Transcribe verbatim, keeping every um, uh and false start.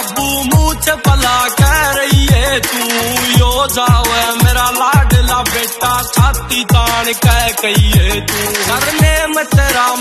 बाबू मुझ भला कह रही है तू, यो जावे मेरा लाडला बेटा छाती तान कह कहिए तू। करने में तेरा